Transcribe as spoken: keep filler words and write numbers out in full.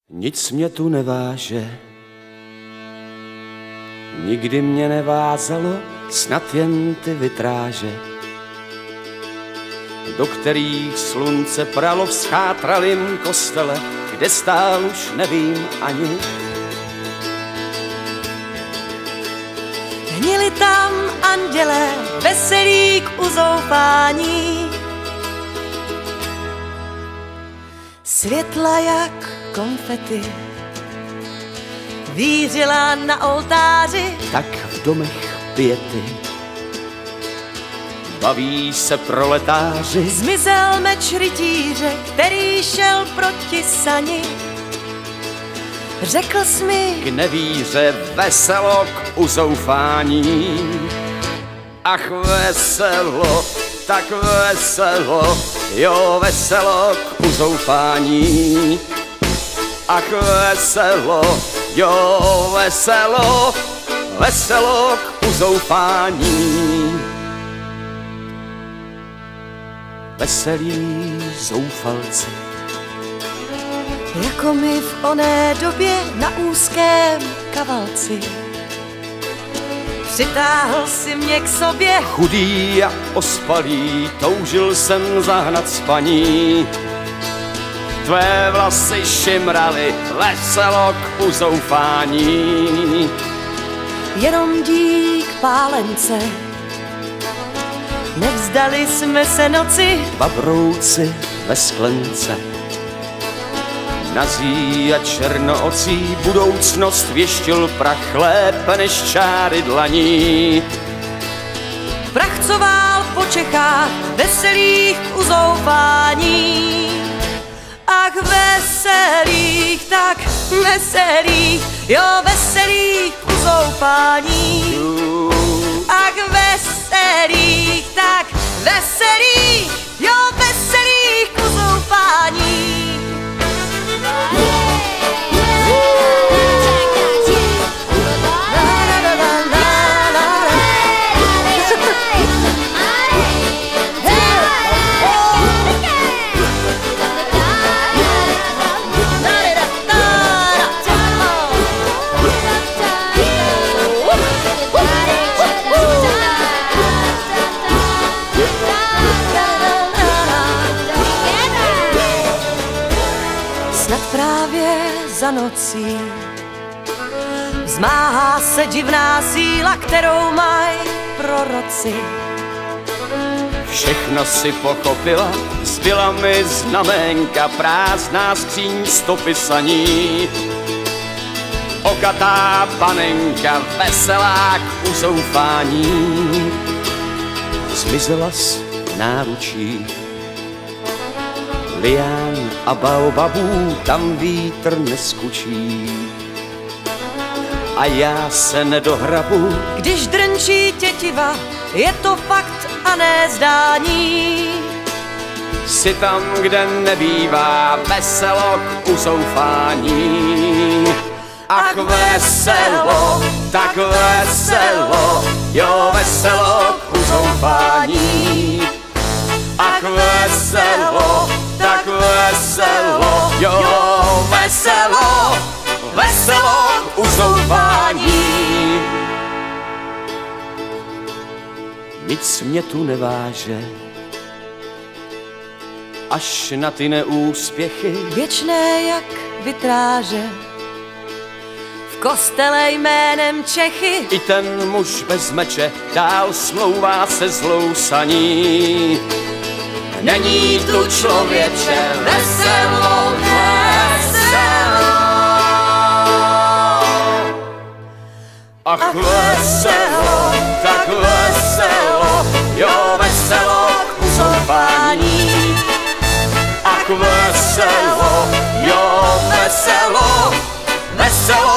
Nic mě tu neváže, nikdy mě nevázalo, snad jen ty vitráže, do kterých slunce pralo v schátralým kostele, kde stál už nevím ani. Hnili tam andělé, veselí k uzoufání, světla jak konfety vířila na oltáři, tak v domech piety baví se proletáři. Zmizel meč rytíře, který šel proti sani. Řekl jsi mi k nevíře veselo k uzoufání. Ach veselo, tak veselo, jo veselo k uzoufání. Ach veselo, jo veselo, veselo k uzoufání. Veselí zoufalci, jako my v oné době na úzkém kavalci. Přitáhl si mě k sobě, chudý a ospalý, toužil jsem zahnat spaní. Tvé vlasy šimraly veselo k uzoufání. Jenom dík pálence, nevzdali jsme se noci. Babrouci ve sklence, nazí a černoocí, budoucnost věštil prach lépe než čáry dlaní. Prach, co vál po Čechách, veselých k uzoufání. Ach veselých, tak veselých, jo veselých k uzoufání. Ach veselých, tak veselých, jo veselých k uzoufání. Snad právě za nocí vzmáhá se divná síla, kterou mají proroci. Všechno si pochopila, zbyla mi znamenka, prázdná skříň stopy saní. Okatá panenka, veselá k uzoufání. Zmizela z náručí lián a baobabů, tam vítr neskučí. A já se nedohrabu, když drnčí tětiva, je to fakt a ne zdání. jsi tam, kde nebývá, veselo k uzoufání. Ach veselo, tak veselo, jo veselo k uzoufání. Ach veselo, tak veselo, jo veselo, veselo k uzoufání. Nic mě tu neváže, až na ty neúspěchy, věčné jak vitráže, v kostele jménem Čechy. I ten muž bez meče dál smlouvá se zlou saní. Není tu člověče veselo, veselo. Ach veselo, tak veselo, jo veselo k uzoufání. Ach veselo, jo veselo, veselo